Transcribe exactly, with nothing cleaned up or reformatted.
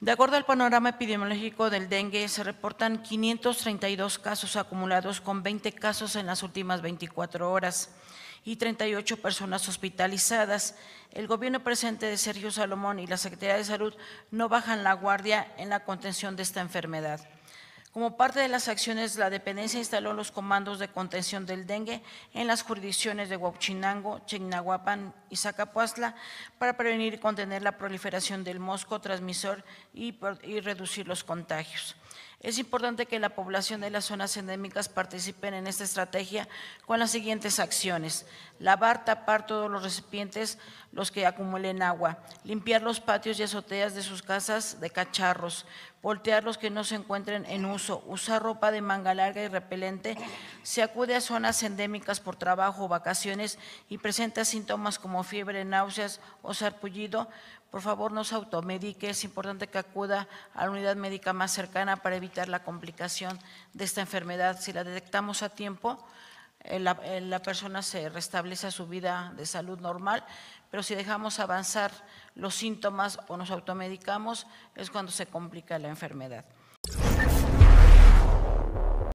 De acuerdo al panorama epidemiológico del dengue, se reportan quinientos treinta y dos casos acumulados con veinte casos en las últimas veinticuatro horas y treinta y ocho personas hospitalizadas. El gobierno presente de Sergio Salomón y la Secretaría de Salud no bajan la guardia en la contención de esta enfermedad. Como parte de las acciones, la dependencia instaló los comandos de contención del dengue en las jurisdicciones de Huauchinango, Chignahuapan y Zacapuastla para prevenir y contener la proliferación del mosco transmisor y, y reducir los contagios. Es importante que la población de las zonas endémicas participen en esta estrategia con las siguientes acciones: lavar, tapar todos los recipientes, los que acumulen agua, limpiar los patios y azoteas de sus casas de cacharros, voltear los que no se encuentren en uso, usar ropa de manga larga y repelente. Si acude a zonas endémicas por trabajo o vacaciones y presenta síntomas como fiebre, náuseas o sarpullido, por favor no se automedique. Es importante que acuda a la unidad médica más cercana para evitar la complicación de esta enfermedad. Si la detectamos a tiempo, la, la persona se restablece a su vida de salud normal, pero si dejamos avanzar los síntomas o nos automedicamos, es cuando se complica la enfermedad.